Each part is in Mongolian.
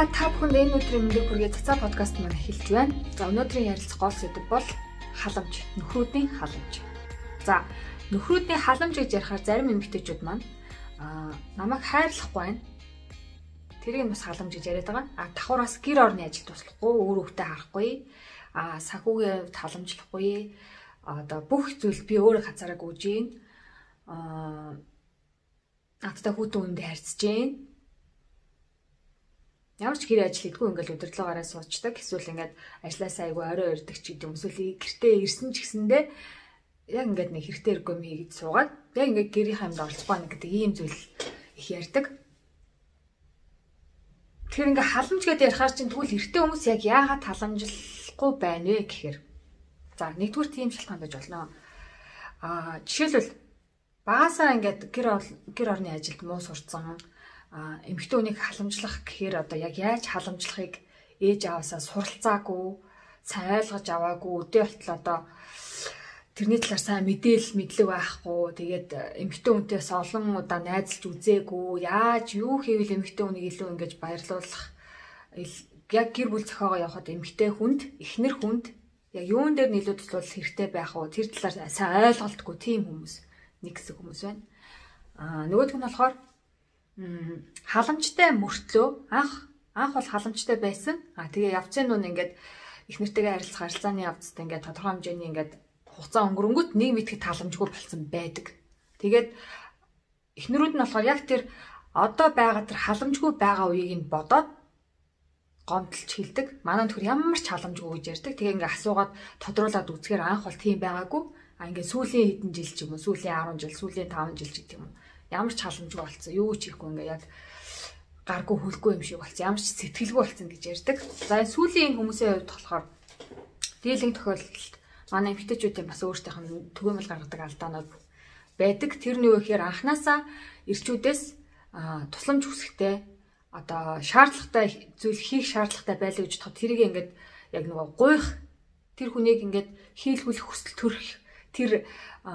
Та бүхэнд энэ өдрийн мэндийг хүргэе цацаа подкаст маань эхэлж байна. За өнөөдрийн ярилцах гол сэдэв бол халамж, нөхрүүдийн халамж. За нөхрүүдийн халамж гэж ярихаар зарим эмэгтэйчүүд маань намайг хайрлахгүй байна. Тэрийг бас халамж гэж яриад байгаа. Давхараас гэр орны ажилд туслахгүй, өөр хөвгтөө харахгүй, санхүүгийн хувьд халамжлахгүй. Одоо бүх зүйл би өөрөө хазаараа гүйж гин. Надтай хүүтэн үндэ харьцаж гин. Ямар ч гэр ажил хийдгүй ингээл өдөрлөө гараа суучдаг. Эсвэл ингээд ажилласаа айгүй орой өрдөг ч гэдэм. Эсвэл гэртээ ирсэн ч гэсэндээ яг ингээд нэг хэрэгтэй хэрэггүй юм хийгээд суугаад яг ингээд гэрийн хамд оролцохгүй нэг гэдэг ийм зүйл их ярьдаг. Тэгэхээр ингээд халамж гэдээ ярихаар чинь тэгвэл эрэгтэй хүмүүс яг яагаад халамжлахгүй байна вэ гэхээр. За нэгдүгээр тийм шалтгаан байж болно. Жишээлбэл багасаа ингээд гэр орны ажилд муу сурцсан эмэгтэй хүнийг халамжлах гэхээр одоо яг яаж халамжлахыг ээж аваасаа суралцаагүй, сайн ойлгож аваагүй, өдөө болтол одоо тэрний талаар сайн мэдлэг байхгүй. Тэгээд эмэгтэй хүнтэйс олон удаа найзалж үзээгүй. Яаж юу хийвэл эмэгтэй хүнийг илүү ингэж баярлуулах, яг гэр бүл зохиогоо явахад эмэгтэй хүнд, эхнэр хүнд яг юун дээр нөлөө тусуулах хэрэгтэй байх уу? Тэр талаар сайн ойлголтгүй тийм хүмүүс нэг хэсэг хүмүүс байна. Нөгөөх нь болохоор халамжтай мөртлөө анх бол халамжтай байсан. Тэгээ явцын нүн ингээд их нэртэйгээ харилцах харилцааны явцад ингээд тодорхой хэмжээний ингээд хугацаа өнгөрөнгөт нэг мэдхэд халамжгүй болсон байдаг. Тэгээд эхнэрүүд нь болохоор яг тэр одоо байгаа тэр халамжгүй байгаа үеийг нь бодоод гомдлж хэлдэг. Манай нөхөр ямар ч халамжгүй гэж ярьдаг. Тэгээ ингээд асуугаад тодруулаад үзэхээр анх бол тийм байгаагүй. Ингээд сүүлийн хэдэн жил ч юм уу, сүүлийн 10 жил, сүүлийн 5 жил ч гэдэг юм уу. Ямар ч халамжгүй болсон. Юу ч хийхгүй ингээ яг гаргүй хөлгүй юм шиг болсон. Ямар ч сэтгэлгүй болсон гэж ярьдаг. За энэ сүүлийн хүмүүсийн хувьд болохоор дийлэнх тохиолдолд манай эмэгтэйчүүдийн бас өөрсдийнх нь түгээмэл гаргадаг алдаанууд байдаг. Тэр нь юу гэхээр анханасаа ирчүүдээс тусламж хүсэхтэй одоо шаардлагатай зүйл хийх шаардлагатай байлаа гэж бодоход тэрийг ингээд яг нөгөө гуйх тэр хүнийг ингээд хийлгүүлэх хүсэл төрөх тэр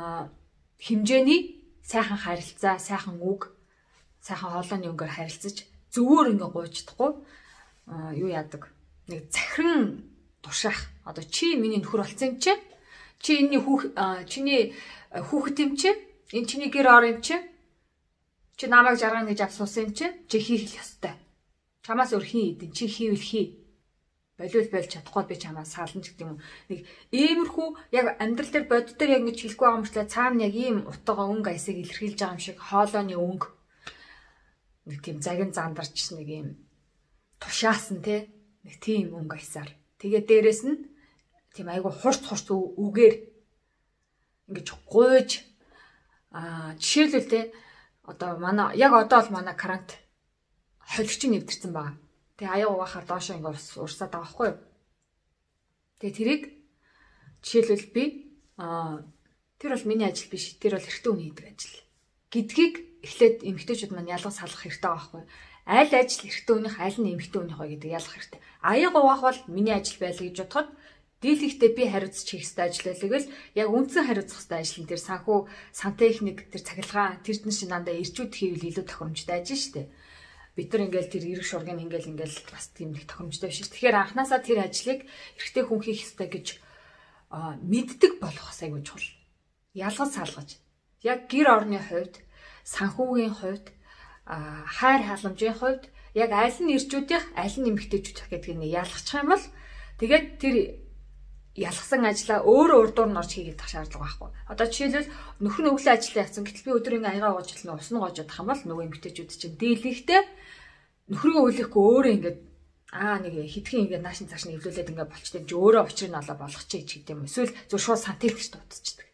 хэмжээний сайхан харилцаа, сайхан үг, сайхан хоолойны өнгөөр харилцаж зөвөр ингээ гуйчдахгүй юу яадаг. Нэг захиран тушаах. Одоо чи миний нөхөр болсон юм чи. Чи энэний чиний хүүхэд юм чи. Энэ чиний гэр ор юм чи. Чи намайг жаргана гэж асуусан юм чи. Чи хийх ёстой. Чамаас өөр хин идэн чи хийвэл хий. Болиул болж чадахгүй би чамаас сална ч гэдэг юм. Нэг иймэрхүү яг амьдрал дээр бодит дээр яг ингэж хэлэхгүй байгаа юм шиг цаана яг ийм утга өнгө аясыг илэрхийлж байгаа юм шиг хоолойны өнгө нэг тийм загин зандарч нэг ийм тушаасан те нэг тийм өнгө аясаар. Тэгээ дээрэс нь тийм айгу хурц үгээр ингэж гуйж жишээлбэл те одоо манай яг одоо бол манай карант холигч нэвтэрсэн байгаа. Тэгээ аяа угаахаар доошоо ингээ урсаад байгаа байхгүй юу. Тэгээ тэрийг жишээлбэл би тэр бол миний ажил биш. Тэр бол эрэгтэй хүний хийдэг ажил гэдгийг эхлээд эмэгтэйчүүд маань ялгаж салгах хэрэгтэй байгаа байхгүй юу. Аль ажил эрэгтэй хүнийх, аль нь эмэгтэй хүнийх вэ гэдэг ялгах хэрэгтэй. Аяа угаах бол миний ажил байлаа гэж бодоход дийлэгтээ би хариуцж хийх хэрэгтэй ажил байлаг л яг үндсэн хариуцах хэрэгтэй ажил нь тэр санхүү, сантехник, тэр цахилгаан, тэр чинь дандаа ирчүүд хийвэл илүү тохиромжтой ажил шүү дээ. Бид нар ингээл тэр эрэг шургийн ингээл бас тийм нэг тохиромжтой биш. Тэгэхээр анханасаа тэр ажлыг эрэгтэй хүн хийх ёстой гэж мэддэг болох айгүй чухал. Ялгаж салгаж. Яг гэр орны хувьд, санхүүгийн хувьд, хайр халамжийн хувьд яг аль нь ирчүүдийнх, аль нь эмэгтэйчүүдийнх гэдгийг нэг ялгачих юм бол тэгээд тэр ялгсан ажлаа өөрөө урдуур нь орж хийгээд тах шаардлага байхгүй. Одоо жишээлбэл нөхөр нь өглөө ажиллаа явсан. Гэтэл би өдөр ингээ аягаа гоож хэлнэ, ус нь гоож чадах юм бол нөгөө эмэгтэйчүүд чинь дийлэнхтэй нөхрийгөө үлээхгүй өөрөө ингээд нэг хитгэн ингээд наашин цааш нь эвлүүлээд ингээд болчтой чи өөрөө учрыг нь олоо болгочих ч гэдэг юм. Эсвэл зөв шууд сантехникч дуудчихдаг.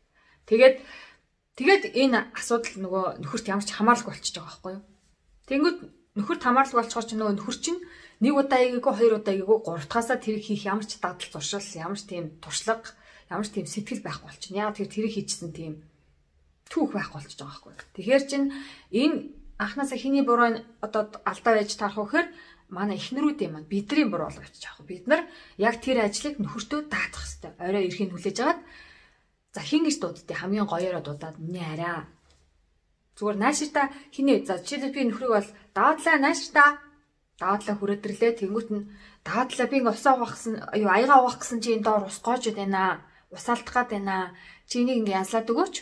Тэгээд энэ асуудал нөгөө нөхөрт ямар ч хамааралгүй болчихж байгаа байхгүй юу. Тэнгүүд нөхөрт хамааралгүй болчихоор чи нөгөө нөхөр чинь нэг удаа ийгээгүй, хоёр удаа ийгээгүй, гурав дахьаасаа тэрийг хийх ямар ч дадал зуршил, ямар ч тийм туршлага, ямар ч тийм сэтгэл байхгүй болчихно. Яг тэрийг хийчихсэн тийм түүх байхгүй болчихж байгаа байхгүй юу. Тэгэхээр чин энэ анхнаасаа хиний буруу одоо алдаа байж тарах вэ гэхээр манай эхнэрүүдийн маань бидний буруу л гэж аах. Бид нар яг тэр ажлыг нөхөртөө даатах хэрэгтэй. Орой эрхийн хүлээж аваад за хин гэж дуудтыг хамгийн гоёороо дуудаад миний арай зүгээр нааширта хиний за жишээлбэл би нөхрийг бол даадлаа нааширта Даваа талаа хүрээдэрлээ. Тэнгүүт нь даваа талаа би ингээ усаа угаахсан, аяга угаах гэсэн чи энэ доор ус гоожод байна. Ус алдах гад байна. Чи энийг ингээ янзлаад өгөөч.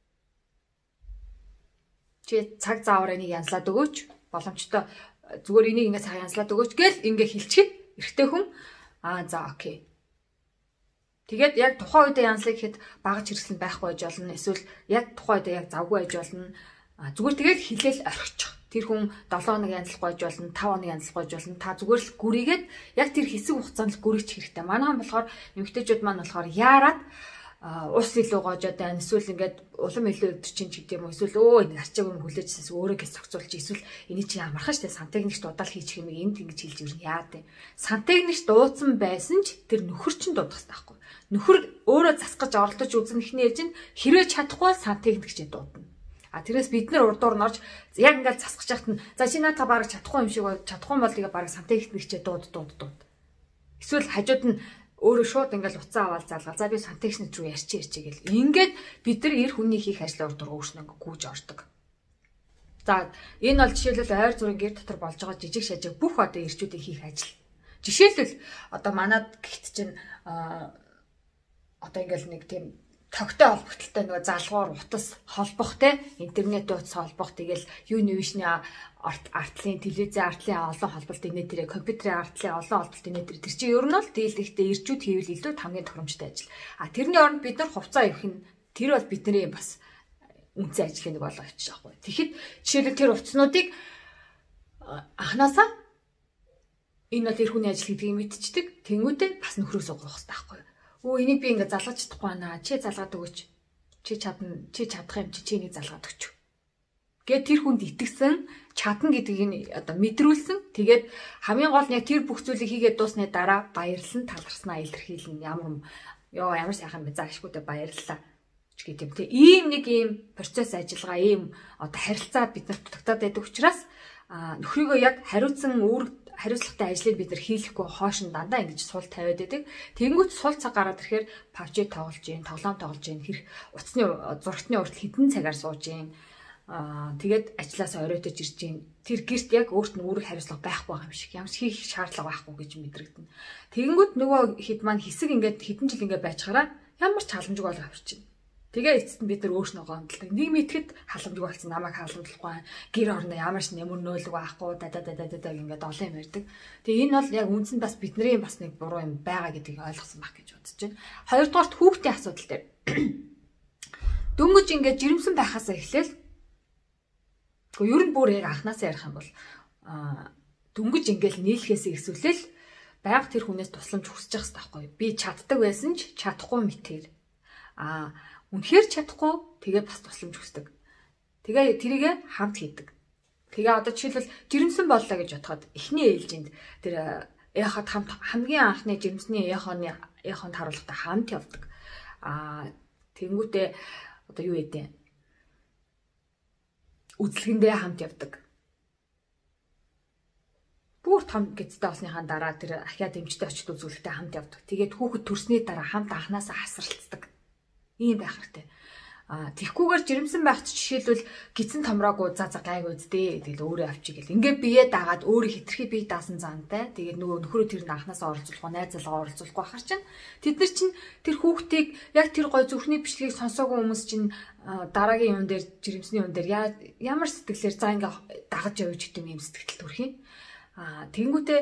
Чи цаг заавар энийг янзлаад өгөөч. Боломжтой зүгээр энийг ингээ цаг янзлаад өгөөч гэл ингээ хэлчихэд эрэгтэй хүн за окей. Тэгээд яг тухайн үедээ янзлах гэхэд багаж хэрэгсэл байхгүй байж болно. Эсвэл яг тухайн үедээ яг завгүй байж болно. Зүгээр тэгээд хэлээл орхичих. Тэр хүн 7 хоног янзлахгүй байж болно, 5 хоног янзлахгүй байж болно. Та зүгээр л гүрийгээд яг тэр хэсэг хугацаанд л гүрийч хэрэгтэй. Манайхан болохоор эмэгтэйчүүд маань болохоор яарад ус илүү гоожоод байна. Эсвэл ингээд улам илүү өдөрчин ч гэдэм үү. Эсвэл энэ арчааг юм хүлээжсээс өөрөө гэж зохицуулж эсвэл энийг чи ямархан штэ сантехникч дуудаал хийчих юм энд ингэж хэлж ирнэ яа дээ. Сантехникч дуудсан байсан ч тэр нөхөр чинь дуудах хэрэгтэй байхгүй. Нөхөр өөрөө засгаж оролдож үзэн ихний ээж нь хэрвээ чадахгүй сантехникч дуудана. Тэрээс бид нар урдуур норж яг ингээд засгаж яхад нь за чи наата бараг чадахгүй юм шиг байна. Чадахгүй бол тэгээ бараг сантехникчээ дууд. Эсвэл хажууд нь өөрөө шууд ингээл уцаа аваад залгаа. За би сантехникч рүү ярьчих гэл. Ингээд бид нар эр хүний хийх ажлын урд өөрснөө гүйж ордог. За энэ бол жишээлбэл ойр зүрийн гэр дотор болж байгаа жижиг шажиг бүх одоо эрчүүдийн хийх ажил. Жишээлбэл одоо манад гихт чинь одоо ингээл нэг тийм тогтой холбогдолтой нөгөө залгуур утас холбох те интернет утас холбох тэгэл юунивишний артлын телевизийн артлын олон холболт инээдэрэ компьютерийн артлын олон холболт инээдэр тэр чинь ер нь бол дийлэгтэй ирчүүд хийвэл илүү хамгийн тохиромжтой ажил. Тэрний оронд бид нар хувцас авах нь тэр бол бидний бас үнцэн ажлын нэг болоо явчих жоохгүй. Тэгэхэд жишээлбэл тэр хувцснуудыг анханасаа энэ бол эр хүний ажил гэдгийг мэдчихдэг. Тэнгүүтээ бас нөхрөөс уграх хэрэгтэй байхгүй. Энийг би ингээд залгаж чадахгүй байна. Чи залгаад өгөөч. Чи чадна. Чи чадах юм чи энийг залгаад өгч. Гэт тэр хүнд итгэсэн, чадна гэдгийг одоо мэдрүүлсэн. Тэгээд хамгийн гол нь яг тэр бүх зүйлийг хийгээд дуусны дараа баярлан таларснаа илэрхийлнэ. Ямар сайхан бэ. Заашгүйдээ баярлалаа. Ч гэдэм те. Ийм нэг ийм процесс ажиллагаа, ийм одоо харилцаа бид нарт дутагдаад байдаг учраас нөхрийгөө яг хариуцлагатай ажлыг бид нар хийлэхгүй хоош нь дандаа ингэж сул тавиад байдаг. Тэнгүүт сул цаг гараад ирэхээр павжи тоглож гин, тоглоом тоглож гин, хэрэг утасны зурагтны урт хідэн цагаар сууж гин. Тэгээд ажилласаа оройтож ирж гин. Тэр гэрт яг өөрт нь үүрэг хариуцлага байхгүй байгаа юм шиг. Ямар ч хийх шаардлага байхгүй гэж мэдрэгдэнэ. Тэнгүүт нөгөө хэд маань хэсэг ингээд хэдэн жил ингээд байчаараа ямар ч халамжгүй бол авчирч. Тэгээ эцэст нь бид нар өөрснөө гомдлоо. Нэг мэтгэд халамжгүй болсон намайг халамжлахгүй гэр орно ямар ч нэмэр нөөлөг байхгүй ингээд олон юм ярьдаг. Тэгээ энэ бол яг үндсэнд бас бидний бас нэг буруу юм байгаа гэдгийг ойлгосон байх гэж бодож байна. Хоёрдугаарт хүүхдийн асуудал дээр. Дөнгөж ингээд жирэмсэн байхаас эхлээл ер нь бүр яг анханасаа ярих юм бол дөнгөж ингээд нийлхээс ихсүүлэл байнга тэр хүнээс тусламж хүсэж явах хэрэгтэй байхгүй. Би чаддаг байсан ч чадахгүй мэтэр. Үнэхээр чадахгүй тэгээ бас тусламж хүсдэг. Тэгээ тэрийгэ хамт хийдэг. Тэгээ одоо жишээлбэл жирэмсэн боллоо гэж бодоход эхний ээлжинд тэр яхад хамт хамгийн анхны жирэмсний яхонд харуулгатай хамт явдаг. Тэнгүүтээ одоо юу гэдэг үзлэгэндээ хамт явдаг. Бүр том гэцтэй болсныхаа дараа тэр ахиа дэмжтэй очиж үзүүлэхдээ хамт явдаг. Тэгээд хүүхэд төрсний дараа хамт анханасаа хасралцдаг. Ийм байх хэрэгтэй. Тэгхгүйгээр жирэмсэн байх жишээлбэл гидсэн томроогүй за гайг үздээ тэгэл өөрөө авчиг гэл. Ингээд биеэ дагаад өөрөө хитрхи бие даасан заантай. Тэгээд нөгөө нөхрөө тэр нь анханасаа оролцуулах, найзалгаа оролцуулахгүй ахаар чинь тэд нар чинь тэр хүүхдийг яг тэр гой зүрхний бичлэгийг сонсоогүй хүмүүс чинь дараагийн юм дээр жирэмсний юм дээр ямар сэтгэлээр за ингээд дагаж явж гэдэг юм сэтгэл төрх юм. Тэнгүүтээ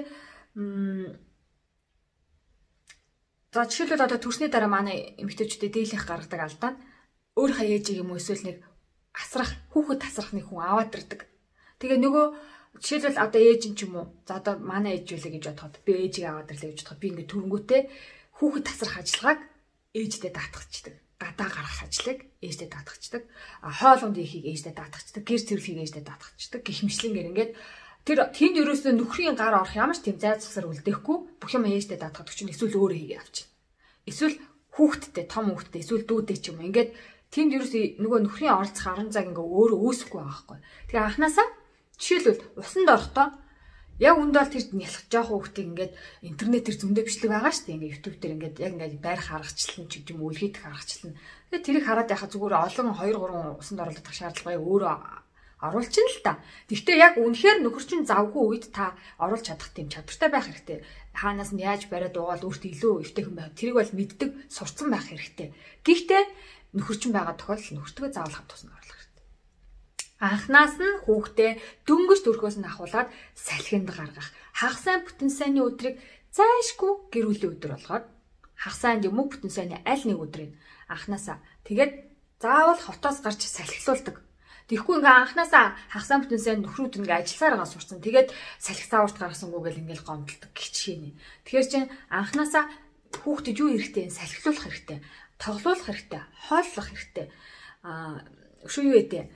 за жишээлбэл одоо төрсний дараа манай эмэгтэйчүүдэд дийлэнх гаргадаг алдаа нь өөрийнхөө ээжийг юм эсвэл нэг хүүхэд асрах нэг хүн аваад ирдэг. Тэгээ нөгөө жишээлбэл одоо ээж нь ч юм уу за одоо манай ээж үлээ гэж бодоход би ээжийг аваад ирлээ гэж бодоход би ингээд төрөнгөтэй хүүхэд асрах ажиллагааг ээждээ даатгахчдаг. Гадаа гаргах ажлыг ээждээ даатгахчдаг. Хоол унд ихийг ээждээ даатгахчдаг. Гэр зэрлэгийг ээждээ даатгахчдаг. Гэх мэтлэнгээр ингээд тэр тэнд ерөөсөө нөхрийн гар орох ямар ч тийм зайд засар үлдээхгүй бүх юм ээждээ даатгадаг чинь эсвэл өөрөө хийгээ авчих. Эсвэл хүүхэдтэй том хүүхэдтэй эсвэл дүүдээ ч юм ингээд тэнд ерөөсөө нөгөө нөхрийн оролцох 10 цаг ингээ өөрөө үүсэхгүй байгаа байхгүй. Тэгээ анханасаа жишээлбэл усанд орохдоо яг үндэ бол тэр нялх жоох хүүхдийг ингээд интернетээр зөндөө бичлэг байгаа шүү дээ. Ингээ YouTube дээр ингээд яг ингээд байрах харгачлан ч юм уу үлгийдэх харгачлан. Тэгээ тэрийг хараад яхаа зүгээр олон 2 3 усанд оролцох шаардлагагүй өөрөө Оруулчихна л та. Гэхдээ яг үнэхээр нөхөрчин завгүй үед та оруулж чадах тийм чадвартай байх хэрэгтэй. Хаанаас нь яаж бариад угаал өөртөө илүү эвтэйхэн байх. Тэрийг бол мэддэг, сурцсан байх хэрэгтэй. Гэхдээ нөхөрчин байгаа тохиолдолд нөхөртөө заавал хамт тусна оруулах хэрэгтэй. Анхнаас нь хүүхдээ дөнгөж төрхөөс нь ахуулаад салхинд гаргах. Хагас сайн бүтэн сайнны өдрийг зайшгүй гэр бүлийн өдөр болгоод хагас сайнд юм уу бүтэн сайнны аль нэг өдрийг анхнаасаа тэгээд заавал хотоос гарч салхилуулдаг. Тэгэхгүй ингээ анхнаасаа хагас сайн бүтэн сайн нөхрүүд ингээ ажилласаар байгаа сурцсан. Тэгээд салхи сааварт гаргасангүй гэл ингээл гомдолдог гिचхийнэ. Тэгэхээр чинь анхнаасаа хүүхдэд юу хэрэгтэй? Салхилуулах хэрэгтэй. Тоглуулах хэрэгтэй. Хооллох хэрэгтэй. Шүү юу гэдэг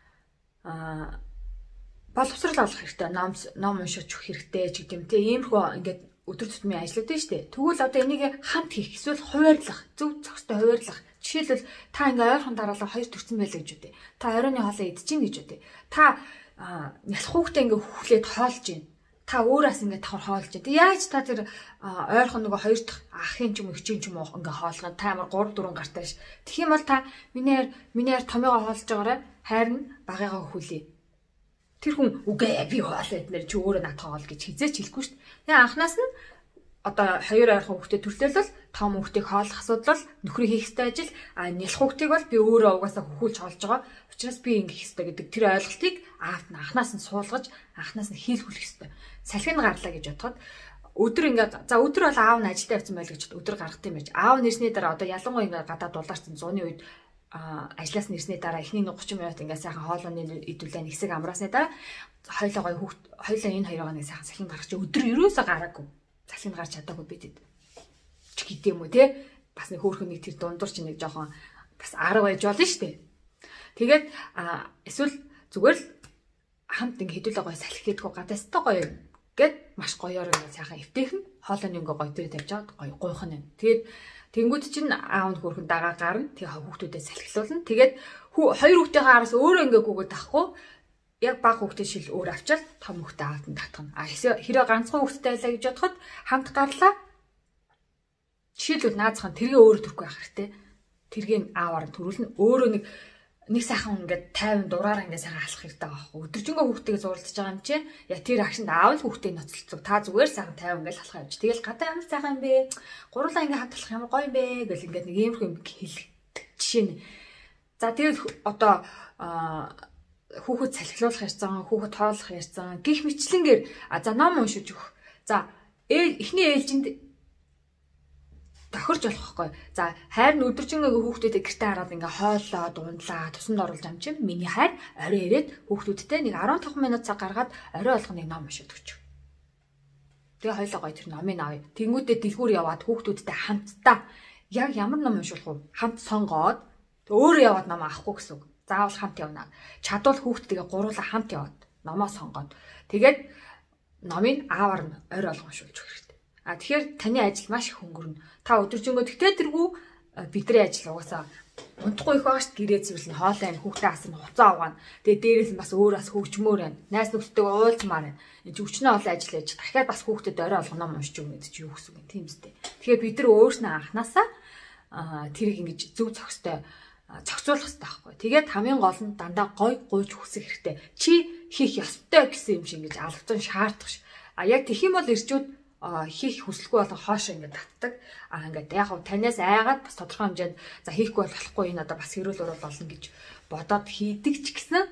боловсрал олох хэрэгтэй. Ном уншиж өгөх хэрэгтэй ч гэдэм те. Иймэрхүү ингээд өдөр тутмын ажлууд дээ шүү дээ. Тэгвэл одоо энийг хамт хийх эсвэл хуваарлах, зөв зохистой хуваарлах. Жишээлбэл та ингээ ойрхон дараалал 2 төрсөн байлаа гэж үтэй. Та оройны хоолоо идчихин гэж үтэй. Та нялх хүүхдээ ингээ хүлээд хоолж гин. Та өөрөөс ингээ давхар хоолж гин. Тэг яаж та тэр ойрхон нөгөө 2 дахь ахын ч юм уу хичээн ч юм уу ингээ хоолгоо. Та амар 3 4 гартаа ш. Тэгэх юм бол та минийэр томьёогоо хоолж байгаарай. Харин багыгаа хүлээ. Тэр хүн үгүй би хоол эднэр чи өөрөө надад хоол гэж хизээч хэлэхгүй шүү дээ. Тэгээ анханаас нь одоо 2 ойрхон хүүхдээ төрлөөлөл том хүүхдийг хооллох асуудал бол нөхрийн хийх ёстой ажил. Нялх хүүхдийг бол би өөрөө угаасаа хөхүүлж хоолж байгаа. Учираас би ингэх ёстой гэдэг тэр ойлголтыг аавд нь анханаас нь суулгаж анханаас нь хийлгүүлэх ёстой. Салхинд гарлаа гэж бодоход өдөр ингээд за өдөр бол аав нь ажилдаа явсан байл гэж өдөр гаргах юм байж. Аав нэрсний дараа одоо ялангуяа ингээд гадаад дулаарсан 100-ны үед ажлаас нэрсний дараа эхний 30 минут ингээд сайхан хоолойны идүүлээ нэгсэг амраасны дараа хоёлоо энэ хоёроо нэг сайхан салхинд гаргаж өдөр ерөөсөө гараагүй. Салхинд гарч чадаагүй бидэд. Ч гэдэм юм уу те. Бас нэг хөөрхөн нэг тэр дундуур чи нэг жоохон бас 10 байж болно шүү дээ. Тэгээд эсвэл зүгээр л хамт ингээ хэдүүлээ гоё салхи гэдэггүй гадаастай гоё гэд маш гоёор ингээ сайхан эвтэйхэн хоолойны ингээ гоё дээр тавьж аваад гоё гуйхан юм. Тэгээд тэнгууд чинь аав нь хөөрхөн дагаа гарна. Тэгээ хүүхдүүдэд салхилуулна. Тэгээд хоёр хүүхдийн араас өөрөө ингээ гүгээд тахгүй яг баг хүүхдээ шил өөр авчаал том хүүхдээ аавд нь татгана. Хэрэг ганцхан хүүхдтэй байлаа гэж бодоход хамт гарлаа. Жишээлбэл наазхан тэргээ өөрөө төрөхгүй байх хэрэгтэй. Тэргийн ааваар нь төрүүлнэ. Өөрөө нэг сайхан ингээд 50 дураараа ингээд сайхан алах хэрэгтэй байгаа байхгүй. Өдөржингөө хүүхдтэйгээ зуралдаж байгаа юм чи. Яг тэр агшинд аав л хүүхдээ ноцолцдог. Та зүгээр сайхан 50 ингээд алах явж. Тэгэл гадаа ямар сайхан юм бэ? Гурлаа ингээд хамт алах ямар гоё юм бэ гэл ингээд нэг иймэрхүү юм хэлэх жишээ нь. За тэгэл одоо хүүхэд салхилуулах ярьсан, хүүхэд тоолох ярьсан. Гэх мэтлэнгээр за ном уншиж өгөх. За эхний ээлжинд тохирч болох байхгүй. За хайр нь өдөржингөө хүүхдүүдэд гэртээ хараад ингээ хооллоо, дундлаа, тусанд оруулж ам чинь миний хайр орой ирээд хүүхдүүдтэй нэг 15 минут цаг гаргаад орой болгох нэг ном уншиж өгч. Тэгээ хоёлоо гоё тэр номыг авъя. Тэнгүүдээ дэлгүүр яваад хүүхдүүдтэй хамтдаа яг ямар ном уншуулах вэ? Хамт сонгоод өөрөө яваад ном авахгүй гэсэн үг. Заавал хамт явна. Чадвал хүүхдтэйгээ гуруула хамт яваад номоо сонгоод тэгээд номыг аавар нь орой болгон уншуулж өгөх хэрэгтэй. Тэгэхээр таны ажил маш их хөнгөрнө. Та өдөржингөө тэгтээ тэргүй бидний ажил угаасаа унтахгүй их байгаа шүү дээ. Гэрээ цэвэрлэн хоолой ань хүүхдээ асар хуцаа авгаана. Тэгээ дээрээс нь бас өөр бас хөгжмөр байна. Найс нөхдөдөө уулзмаар байна. Энд өчнөө олон ажил яаж дахиад бас хүүхдэд орой болгоно уншиж өгнө гэдэг чи юу гэсэн үг юм тийм үстэй. Тэгэхээр бид нар өөрснөө анханасаа тэрийг ингэж зөв зохистой зохицуулах хэрэгтэй байхгүй. Тэгээд хамгийн гол нь дандаа гой гуйж хүсэх хэрэгтэй. Чи хийх ёстой гэсэн юм шиг ингэж алгацсан шаардах ш. Яг тэгэх юм бол ирчүүд хийх хүсэлгүй болон хоошоо ингээд татдаг. Ингээд яг хав танаас айгаад бас тодорхой хэмжээнд за хийхгүй болохгүй энэ одоо бас хэрүүл урал болно гэж бодоод хийдэг ч гэсэн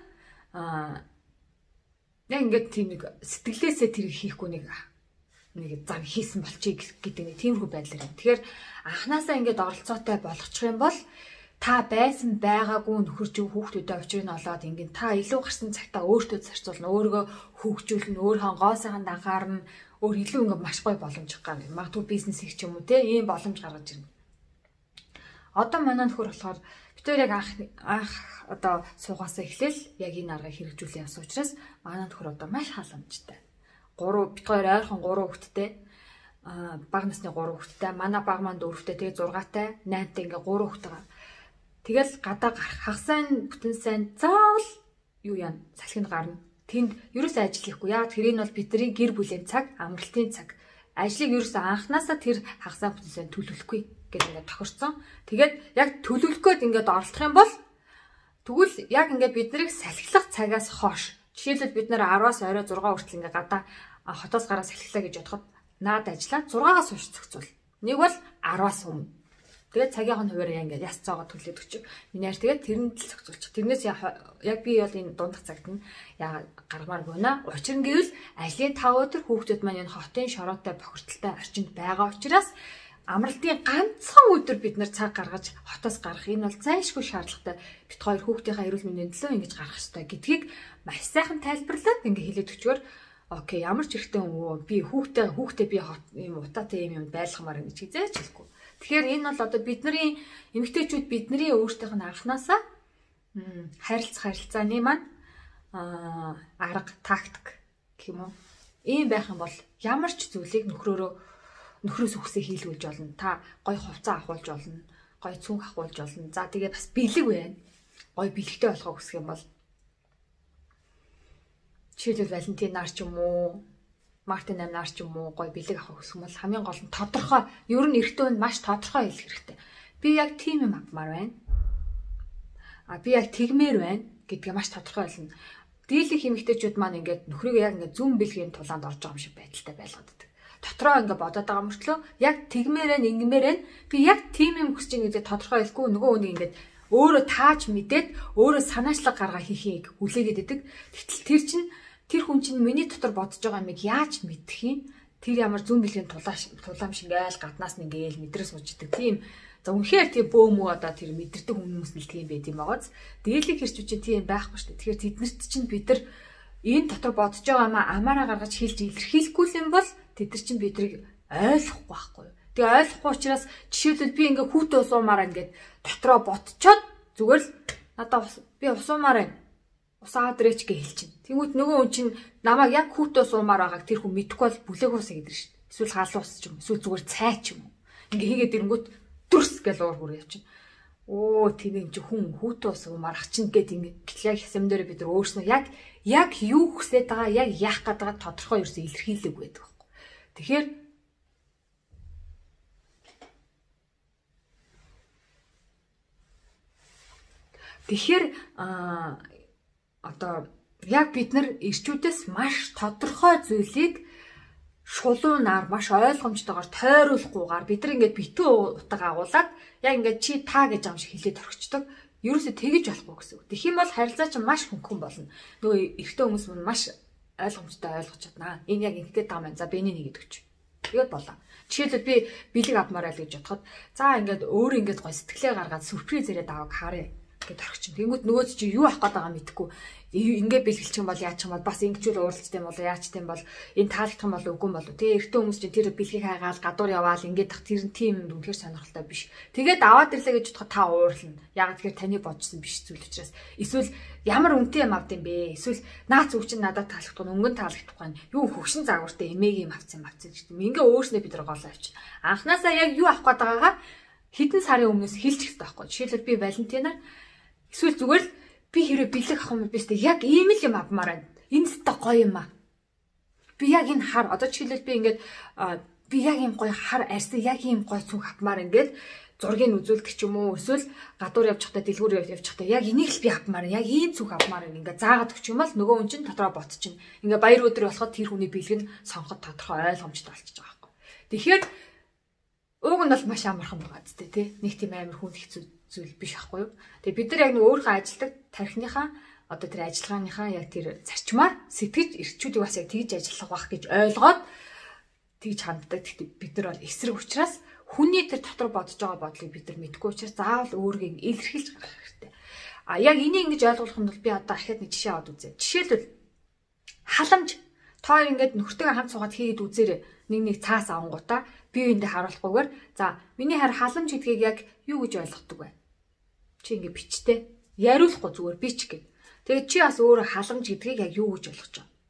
яг ингээд тийм нэг сэтгэлээсээ тэр хийхгүй нэг зам хийсэн болчих гэдэг нэг тиймэрхүү байдлаар юм. Тэгэхээр анханасаа ингээд оролцоотой болгочих юм бол та байсан байгаагүй нөхөрчөө хүүхдүүдэд учрыг нь олоод ингээд та илүү гарсан цагтаа өөртөө зарцуулна, өөрийгөө хөгжүүлнэ, өөрийнхөө гоо сайханд анхаарна, өөр илүү ингээд маш гоё боломж гаргана. Магадгүй бизнес их ч юм уу те ийм боломж гаргаж ирнэ. Одоо манай нөхөр болохоор бид хоёр яг анх одоо суугасаа эхлээл яг энэ аргыг хэрэгжүүлээ явсан учраас манай нөхөр одоо маш халамжтай. Бид хоёр ойрхон 3 хүүхэдтэй. Бага насны 3 хүүхэдтэй. Манай баг маань 4 хүүхэдтэй. Тэгээ 6-тай, 8-тай ингээ 3 хүүхэдтэй. Тэгэл гадаа гарах хагас сайн бүтэн сайн заавал юу яа салхинд гарна. Тэнд ерөөсөө ажил хийхгүй. Яг тэрийг нь бол бидний гэр бүлийн цаг, амралтын цаг. Ажлыг ерөөсөө анханасаа тэр хагас сайн бүтэн сайн төлөвлөхгүй гэж ингээд тохирцсон. Тэгээд яг төлөвлөх гээд ингээд оролдох юм бол Тэгвэл яг ингээд бид нарыг салхилах цагаас хойш жишээлбэл бид нэр 10-аас орой 6 хүртэл ингээд гадаа хотоос гараа салхилаа гэж бодоход наад ажиллаад 6-аас хойш зохицуул. Нэг бол 10-аас өмнө. Тэгээд цагийн хуваараа ингээд яс цаага төлөөд өчөв. Минийэр тэгээд тэрэнд л зохицуулчих. Тэрнээс яг би бол энэ дундах цагт нь яагаад гаргамаар гүнэ? Учир нь гэвэл ажлын 5 өдөр хүүхдүүд маань энэ хотын шороотой бохирдолтой орчинд байгаа учраас амралтын ганцхан өдөр бид нар цаг гаргаж хотоос гарах энэ бол зайлшгүй шаардлагатай. Бид хоёр хүүхдийнхээ эрүүл мэндийн төлөө ингэж гарах хэрэгтэй гэдгийг маш сайхан тайлбарлаад ингээ хэлээд өчгөр окей ямар ч хэрэгтэй би хүүхдээ би ийм утаатай юм байлгамаар ингэж хизээч хэлэхгүй. Тэгэхээр энэ бол одоо бидний эмэгтэйчүүд бидний өөртөөх нь анханасаа харилцааны маань арга тактик гэх юм уу. Ийм байх юм бол ямар ч зүйлийг нөхрөөс үхсээ хийлгүүлж болно. Та гой хувцас авахулж болно. Гой цүнх авахулж болно. За тэгээ бас бэлэг байна. Гой бэлэгтэй болохоо хүсэх юм бол жишээлбэл Валентинаар ч юм уу Мартин амнаар ч юм уу гой бэлэг авах хүсэх юм бол хамгийн гол нь тодорхой ер нь эртөө нь маш тодорхой хэлэх хэрэгтэй. Би яг тийм юм авмаар байна. Би яг тэгмээр байна гэдгээ маш тодорхой хэлнэ. Дийлэх эмэгтэйчүүд маань ингээд нөхрийгөө яг ингээд зүн бэлгийн тулаанд орж байгаа юм шиг байдалтай байлгадаг. Дотроо ингээд бодоод байгаа мөртлөө яг тэгмээр байна, ингэмээр байна. Би яг тийм юм хүсэж байгаа гэдэг тодорхой хэлэхгүй нөгөө хүнийг ингээд өөрөө тааж мэдээд өөрөө санаачлаг гаргаа хийхийг хүлээгээд идэг. Тэгтэл тэр хүн чинь миний дотор бодож байгаа юмыг яаж мэдэх юм? Тэр ямар зүүн бэлгийн тулаам шиг айл гаднаас нь ингээл мэдрээс мужидаг. Тийм за үнэхээр тийм бөөмөө одоо тэр мэдэрдэг хүмүүс нь тийм байд юм байгааз. Дээрлэг хэрчүү чинь тийм байхгүй шүү дээ. Тэгэхээр тэднэрт чинь бид нар энэ дотор бодож байгаа юмаа амаараа гаргаж хэлж илэрхийлэхгүй юм бол тэд нар чинь бидрийг ойлгохгүй байхгүй юу? Тэгээ ойлгохгүй учраас жишээлбэл би ингээ хүүтэ усуумаар ингээд дотроо ботчоод зүгээр л надаа би усуумаар байна. Усаад рэч гэж хэлчихин. Тэнгүүт нөгөө хүн чинь намайг яг хүүтэ усуумаар байгааг тэр хүн мэдэхгүй бол бүлээг усаа гэдэг шүү дээ. Эсвэл хаалт ус ч юм. Эсвэл зүгээр цай ч юм уу. Ингээ хийгээд ирэнгүүт дүрс гэл уур хүрээ явчихна. Оо тийм юм чи хүн хүүтэ усуумаар ах чинь гэд ингээ яг хэсэм дээр бид нар өөрснөө яг юу хүсэж байгаа яг яах гээд байгаа тодорхой ерөөсөө илэрхийлэг байдаг байхгүй. Тэгэхээр одоо яг бид нар ирчүүдээс маш тодорхой зүйлийг шулуунаар маш ойлгомжтойгоор тойруулахгүйгээр бид нар ингээд битүү утга агуулад яг ингээд чи та гэж ам шиг хэлээд орчдөг. Ерөөсөө тэгэж болохгүй гэсэн үг. Тэгэх юм бол харилцаа чинь маш хөнгөн болно. Нөгөө эрэгтэй хүмүүс нь маш ойлгомжтой ойлгож чадна. Энэ яг ингэдэг таам байна. За би энийг хийгээд өгч. Тэгээд болоо. Жишээлбэл би бэлэг авмаар л гэж бодоход за ингээд өөр ингээд гой сэтгэлээ гаргаад сүрприз ирээд авах харъя гэд орчих. Тэнгүүт нөгөө чи юу авах гээд байгаа мэдэхгүй. Ингээ бэлгэлчих юм бол яачих юм бол бас ингэчүүл ууралцтай юм бол яачих юм бол энэ таалагдах юм бол үгүй юм болов. Тэгээ эртөө хүмүүс чинь тэр бэлгийг хайгаал гадуур яваал ингээд тах тэр тийм юм үнэхээр сонирхолтой биш. Тэгээд аваад ирлээ гэж бодоход та уурлна. Яг тэгэхээр таны бодсон биш зүйл учраас эсвэл ямар үнэтэй юм авд юм бэ? Эсвэл наац үг чинь надад таалагдахгүй өнгөн таалагдахгүй юу хөгшин загвартай эмээг юм авцсан гэдэг. Ингээ өөрснөө бид нар гол авчих. Анхнаасаа яг юу авах гээд байгаагаа хэдэн сарын өмнөөс хэлчих хэрэгтэй байхгүй. Жишээлбэл би Валентинаар эсвэл зүгээр л би хэрэг бэлэг авах юм бэ? Яг ийм л юм авмаар байна. Энэ зөте гоё юм аа. Би яг энэ хар одоо жишээлбэл би ингээд би яг ийм гоё хар арьсан яг ийм гоё цүнх авмаар ингээд зургийг үзүүлдэг ч юм уу эсвэл гадуур явж байхдаа дэлгүүр явж байхдаа яг энийг л би авмаар яг ийм цүнх авмаар ингээд заагаад өгч юм бол нөгөө хүн чинь дотроо ботчихно. Ингээд баяр өдөр болоход тэр хүний бэлэг нь сонгоход тодорхой ойлгомжтой болчихж байгаа байхгүй. Тэгэхээр ууг нь бол маш амархан байгаа зү тий. Нэг тийм амар хүн хэцүү зүйл биш байхгүй юу. Тэгээ бид нар яг нэг өөрийнхөө ажилдаг тархиныхаа одоо тэр ажиллагааныхаа яг тэр зарчмаар сэтгэж эрчүүдийг бас яг тэгж ажиллах байх гэж ойлгоод тэгж ханддаг. Гэхдээ бид нар бол эсрэг учраас хүний тэр дотор бодож байгаа бодлыг бид нар мэдгүй учраас заавал өөрийгөө илэрхийлж гаргах хэрэгтэй. Яг энийг ингэж ойлгох нь бол би одоо ахаад нэг жишээ аваад үзье. Жишээлбэл халамж тоо ингээд нөхөртөө хамт суугаад хийгээд үзээрэй. Нэг цаас авангуудаа би эндээ харуулахгүйгээр за миний харь халамж гэдгийг яг юу гэж ойлгодог вэ? Чи ингэ бичтэй яриулахгүй зүгээр бич гэв. Тэгээд чи бас өөрөө халамж гэдгийг яг юу гэж ойлгож байгаа?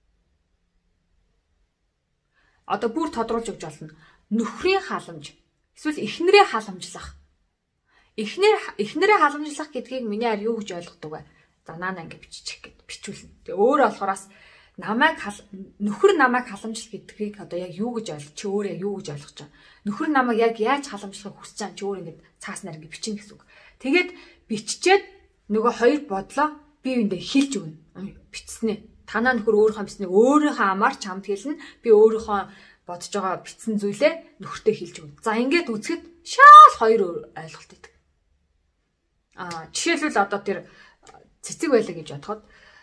Одоо бүр тодруулж өгч болно. Нөхрийн халамж эсвэл эхнэрээ халамжлах. Эхнэрээ халамжлах гэдгийг миний харь юу гэж ойлгодог вэ? За наана ингэ бичих гэд бичүүлнэ. Тэгээ өөрөө болохоорс нөхөр намайг халамжлах гэдгийг одоо яг юу гэж ойлгож чи өөрөө юу гэж ойлгож байгаа. Нөхөр намайг яг яаж халамжлахыг хүсэж байгаа чи өөр ингэ цааснаар ингэ бичнэ гэсэн үг. Тэгээд биччихэд нөгөө хоёр бодлоо бие биендээ хэлж өгнө. Бичснэ. Танаа нөхөр өөрийнхөө бичснийг өөрийнхөө амаар чамд хэлнэ. Би өөрийнхөө бодож байгаа бичсэн зүйлээ нөхөртөө хэлж өгнө. За ингээд үзэхэд шал хоёр ойлголт өгдөг. Жишээлбэл одоо тэр цэцэг байлаа гэж бодоход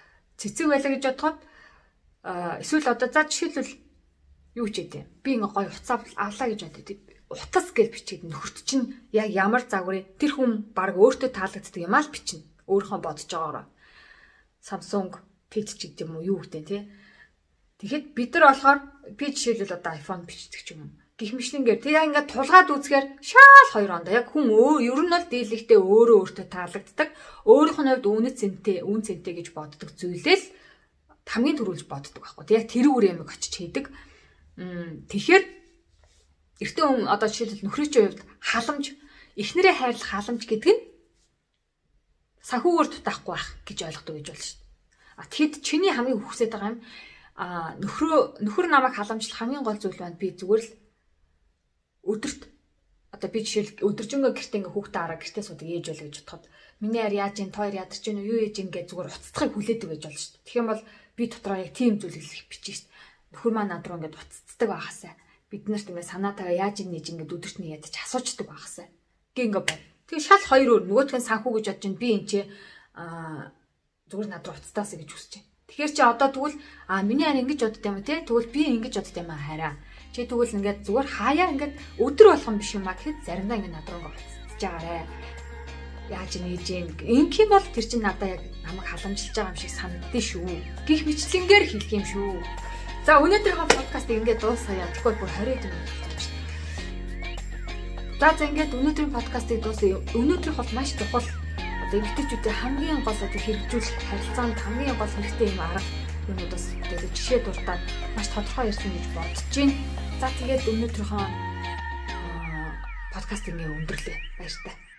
эсвэл одоо за жишээлбэл юу ч гэдэг. Би ингээ гоё уцаа авлаа гэж боддог. Утас гэж бичээд нөхөрт чинь яг ямар загварын тэр хүн баг өөртөө таалагддаг юм аа л бичнэ. Өөрийнхөө бодож байгаагаар. Samsung Page ч гэдэг юм уу юу гэдэг тий. Тэгэхэд бид нар болохоор би жишээлбэл одоо iPhone бичдэг ч юм. Гэх мэтлэнгээр тэр ингээ тулгаад үзэхээр шал хоёр ондоо яг хүн ер нь бол дийлэгтээ өөртөө таалагддаг. Өөрийнх нь хувьд үн цэнтэй гэж боддог зүйлэл хамгийн түрүүлж боддог байхгүй. Тэг яг тэр үр ямиг очиж хийдэг. Тэгэхээр эртний хүн одоо жишээлбэл нөхрийн хувьд халамж, эхнэрээ хайрлах халамж гэдэг нь санхүүгээр дутаахгүй байх гэж ойлгодог гэж болно шүү дээ. Тэгэхэд чиний хамгийн хүсэж байгаа юм нөхөр намайг халамжлах хамгийн гол зүйл байна. Би зүгээр л өдөрт одоо би жишээл өдөржингөө гэртээ ингээ хүүхдээ араа гэртээ суудаг ээж болоо гэж бодоход миний ар яаж ин тоор ядарч гэнэ юу ээж ингээ зүгээр уццахыг хүлээдэг гэж болно шүү дээ. Тэгэх юм бол би дотроо яг тийм зүйл хэлэх бичиж шүү дээ. Нөхөр маань над руу ингээ уццдаг байхасаа бид нарт ингээ санаатайгаа яаж ин нээж ингээ өдөрт нь ядаж асуучдаг байхасаа гээ ингээ бод. Тэгээ шал хоёр өөр нөгөөдгөө санхүү гэж бодож би энэ чи зүгээр над руу уцтаасаа гэж хүсэж байна. Тэгэхээр чи одоо тэгвэл миний ар ингэж бодд юм те тэгвэл би ингэж бодд юм хараа. Чи тэгвэл ингээд зүгээр хаяа ингээд өдөр болгон биш юм а гэхэд заримдаа ингээд над руу уцтаж байгаарэ. Яаж нээж юм. Инх юм бол тэр чин надаа яг намайг халамжилж байгаа юм шиг санагддээ шүү. Гих мэтлэнгээр хэлэх юм шүү. За өнөөдрийнхөө подкастыг ингээд дуусгая. Тэгэхгүй бүр 20 минут болсон шүү. За ингээд өнөөдрийн подкастыг дуусгая. Өнөөдрийнх бол маш чухал. Одоо эмэгтэйчүүдийн хамгийн гол одоо хэрэгжүүлэх харилцаанд хамгийн гол хэрэгтэй юм арга юмудаас тэгээд жишээ дурдаад маш тодорхой ярьсан гэж бодож байна. За тэгээд өнөөдрийнхөө подкастыг өндөрлөө. Баяр таа.